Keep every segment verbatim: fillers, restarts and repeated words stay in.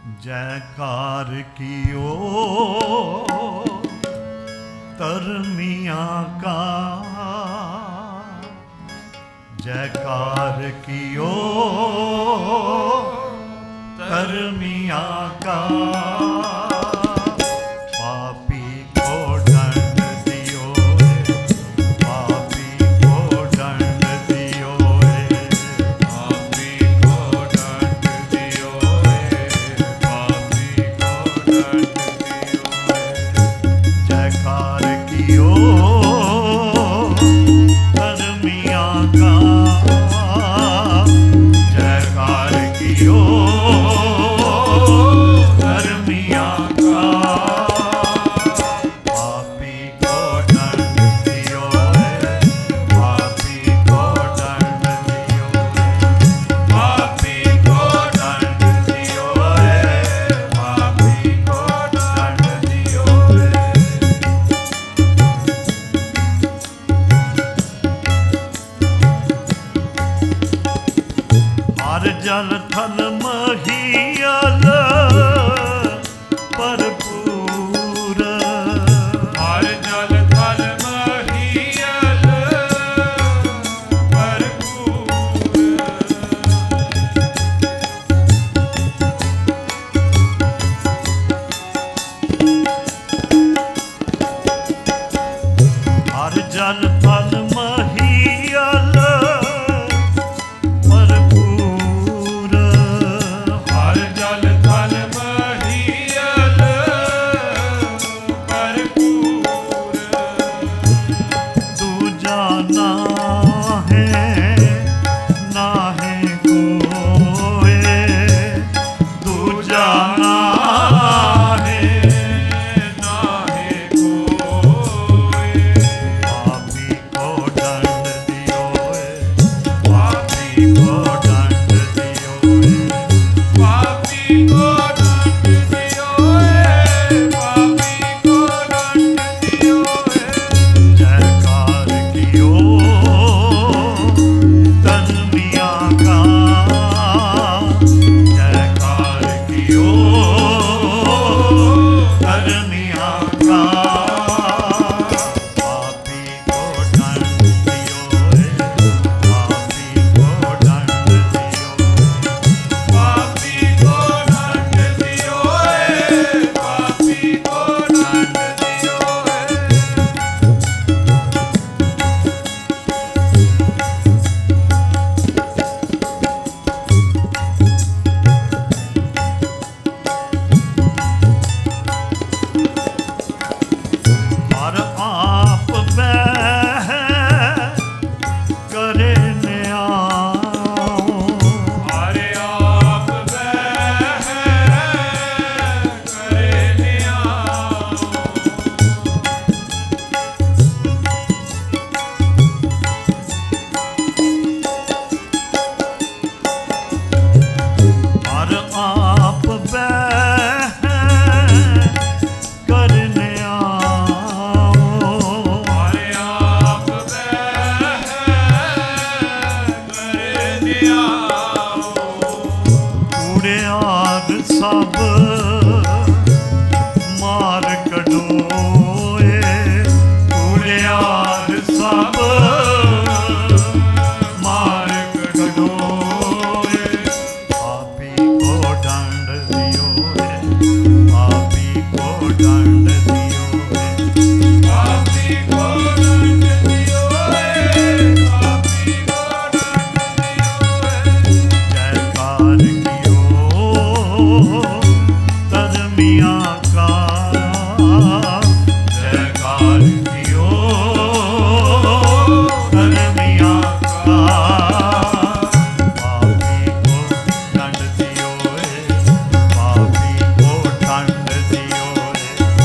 जयकार कियो तरमिया का, जयकार कियो तरमिया का, पापी को दंड दियो है, पापी को दंड दियो है, पापी को दंड दियो है, पापी को दंड दियो है। जयकार कियो तरमिया का, जयकार कियो तरमिया का, पापी को दंड दियो है, पापी को दंड दियो है, पापी को दंड दियो है, पापी को दंड दियो है। हर जल थल महियल भरपूर, हर जल थल महियल भरपूर, हर जल थल महियल भरपूर, हर जल थल महियल भरपूर, दूजा ना है ना है कोई, दूजा ना है ना है कोई, पापी को दंड दियो है, पापी को दंड दियो है, पापी को दंड दियो है, पापी को दंड दियो है। जयकार कियो तरमिया का, जयकार कियो तरमिया का, पापी को दंड दियो है, पापी को दंड दियो है, पापी को दंड दियो है, पापी को दंड दियो है। हर आप बह करे न्याओ, हर आप बह करे न्याओ, हर आप बह करने आओ, हर आप बह करने आओ, कूड़े आग सब मार कढोए, कूड़े आग सब मार कढोए, पापी को दंड दियो है, पापी को दंड दियो है, पापी को दंड दियो है, पापी को दंड दियो है। जयकार कियो तरमिया का, जयकार कियो तरमिया का, पापी को दंड दियो है, पापी को दंड दियो है,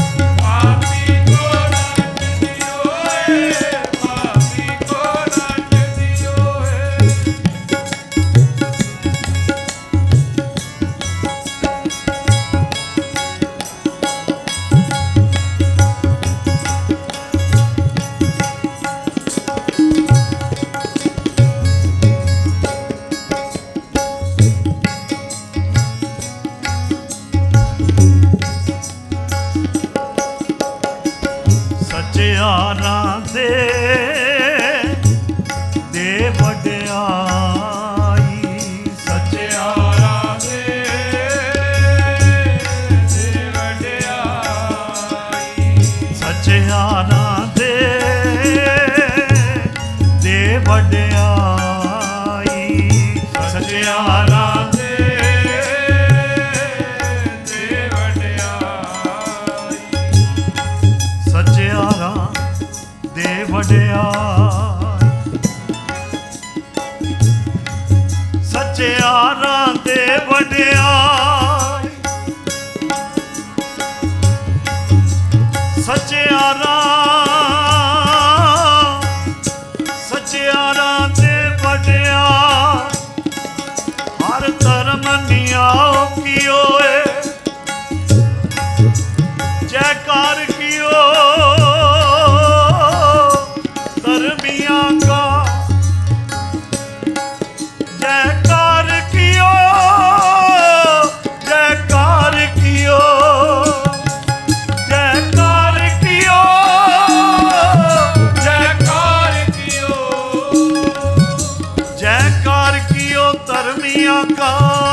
सचियारां दे दे वड्याई, सचियारां दे दे वड्याई, सचियारां दे दे वड्याई, सचियारां दे दे वड्याई, सचियारां दे वड्याई, सचियारां दे वड्याई, सचियारां सचियारां दे वड्याई, हर धर्म नियाओ कियो है, जयकार कियो धर्मियां का, जयकार कियो जयकार कियो जयकार कियो जयकार कियो, जयकार कियो धर्मियां का,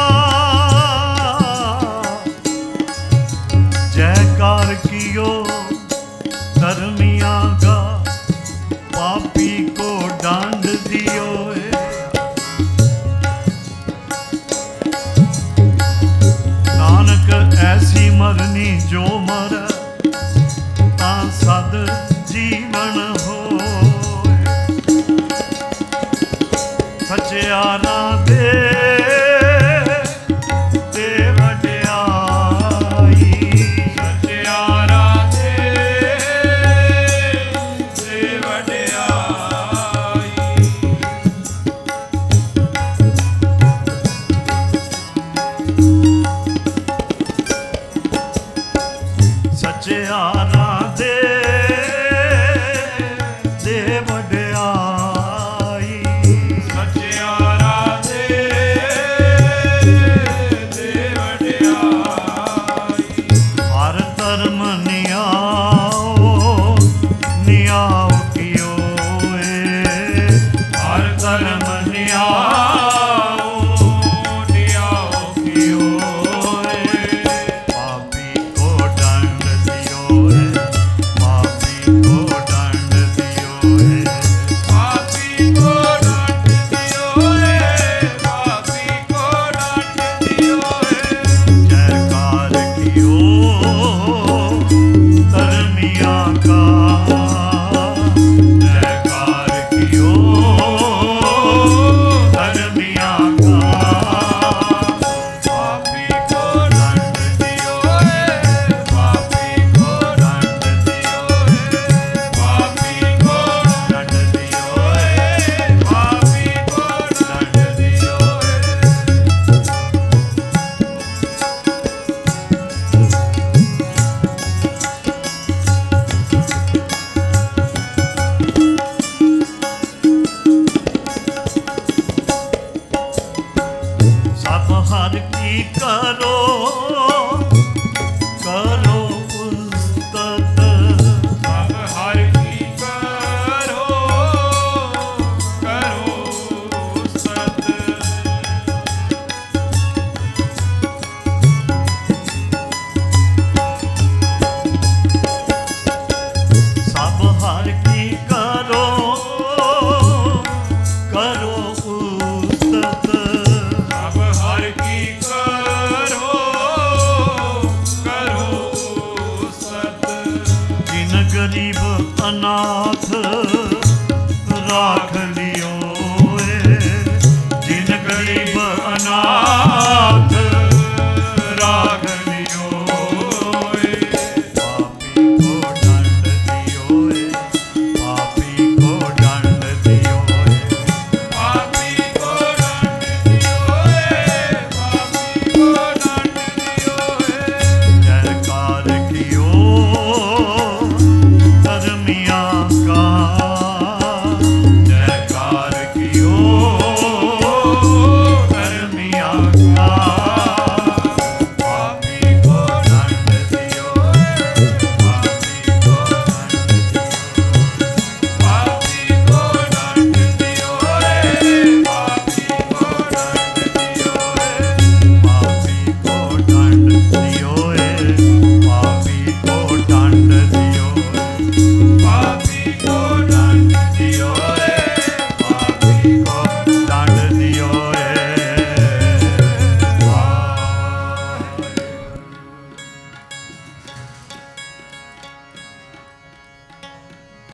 जयकार कियो धर्मियां का, पापी को डांड दियो है, नानक ऐसी मरनी जो मर ता सद जीवन हो, सचियारां दे दे वड्याई, सचियारां दे दे वड्याई, सचियारां दे दे वड्याई, सचियारां दे दे वड्याई, हर धर्म नियाओ नियाओ कियो है, हर धर्म नियाओ नियाओ कियो है, पापी को दंड दियो है, पापी को दंड दियो है, पापी को दंड दियो है, पापी को दंड दियो है, जयकार कियो धर्मियां का, जयकार कियो धर्मियां का, पापी को दंड दियो है, पापी को दंड दियो है, पापी को दंड दियो है, पापी को दंड दियो है। सब हर की करो करो उस्तत, सब हर की करो करो सत, सब हर की करो करो उस्तत, सब हर की करो करो सत, जिन गरीब अनाथ